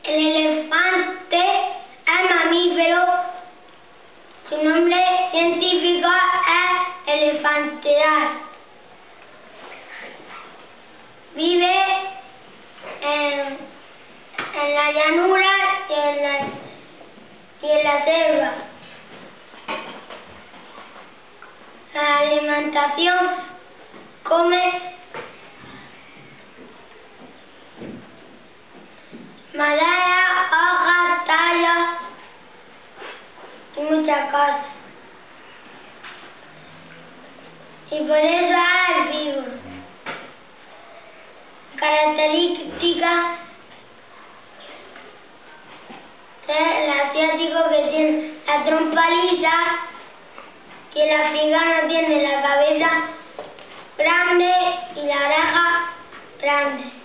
El elefante es mamífero. Su nombre científico es Elephanteas. Vive en la llanura y en la selva. La alimentación come madera, hojas, tallos y muchas cosas. Y por eso es herbívoro. Características del asiático que tiene la trompa lisa, que el africano tiene la cabeza grande y la oreja grande.